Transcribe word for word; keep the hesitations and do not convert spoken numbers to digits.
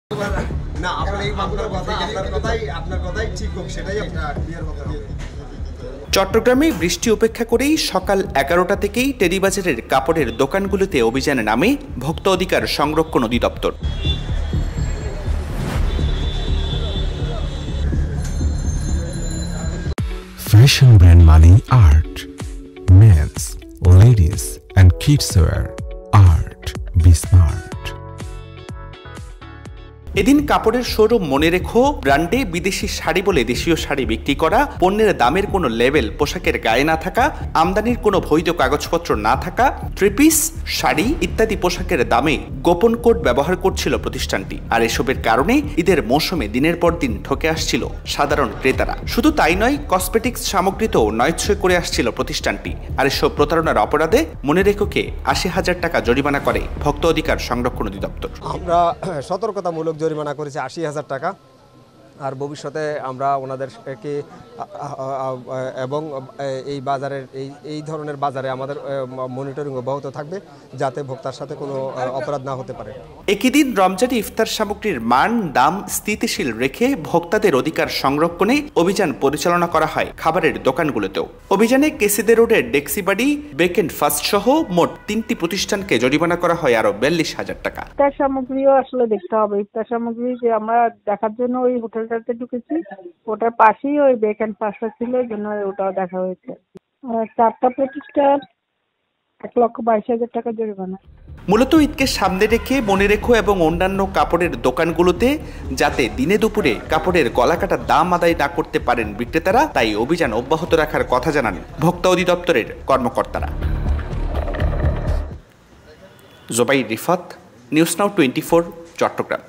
না আসলে এই আপনার কথা আপনার কথাই আপনার কথাই ঠিক হোক সেটাই এটা ক্লিয়ার হতে হবে। চট্টগ্রামে বৃষ্টি উপেক্ষা করেই সকাল এগারোটা থেকেই টেরিবাজারের কাপড়ের দোকানগুলোতে অভিযানে নামে ভোক্তা অধিকার সংরক্ষণ অধিদপ্তর। Fashion brand Mani Art, men's, ladies and kids wear. Art, be smart. এদিন কাপড়ের শোরুম মনে রেখো ব্র্যান্ডে বিদেশি শাড়ি বলে দেশীয় শাড়ি বিক্রি করা, পণ্যের দামের কোনো লেভেল পোশাকের গায়ে না থাকা, আমদানির কোনো বৈধ কাগজপত্র না থাকা, থ্রিপিস, শাড়ি ইত্যাদি পোশাকের দামে গোপন কোড ব্যবহার করছিল প্রতিষ্ঠানটি। আর এসবের কারণে ঈদের মৌসুমে দিনের পর দিন ঠকে আসছিল সাধারণ ক্রেতারা। শুধু তাই নয়, কসমেটিক্স সামগ্রীতেও নয়ছয় করে আসছিল প্রতিষ্ঠানটি। আর এসব প্রতারণার অপরাধে মনে রেখোকে আশি হাজার টাকা জরিমানা করে ভোক্তা অধিকার সংরক্ষণ অধিদপ্তর। আমরা সতর্কতামূলক জরিমানা করেছি আশি হাজার টাকা। আর ভবিষ্যতে আমরা ওনাদেরকে এবং এই বাজারের এই এই ধরনের বাজারে আমাদের মনিটরিং অব্যাহত থাকবে যাতে ভোক্তার সাথে কোনো অপরাধ না হতে পারে। একই দিন রমজানি ইফতার সামগ্রীর মান দাম স্থিতিশীল রেখে ভোক্তাদের অধিকার সংরক্ষণে অভিযান পরিচালনা করা হয় খাবারের দোকানগুলোতেও। অভিযানে কেসিদে রোডের ডেক্সিবাড়ি, বেকেন্ড ফার্স্ট সহ মোট তিনটি প্রতিষ্ঠানকে জরিমানা করা হয় আরো বিয়াল্লিশ হাজার টাকা। ইফতার সামগ্রীও আসলে দেখতে হবে। ইফতার সামগ্রী যে আমরা দেখার জন্য ওই হোটেল ঢুকেছি, ওটার পাশেই ওই বেকেন্ড পাশটা ছিল, এই জন্য ওটাও দেখা হয়েছে। চারটা প্রতিষ্ঠান এক লক্ষ বাইশ হাজার টাকা জরিমানা। মূলত ঈদকে সামনে রেখে মনে রেখো এবং অন্যান্য কাপড়ের দোকানগুলোতে যাতে দিনে দুপুরে কাপড়ের গলাকাটার দাম আদায় না করতে পারেন বিক্রেতারা, তাই অভিযান অব্যাহত রাখার কথা জানান ভোক্তা অধিদপ্তরের কর্মকর্তারা। Jobai Rifat, news now twenty four, Chittagong.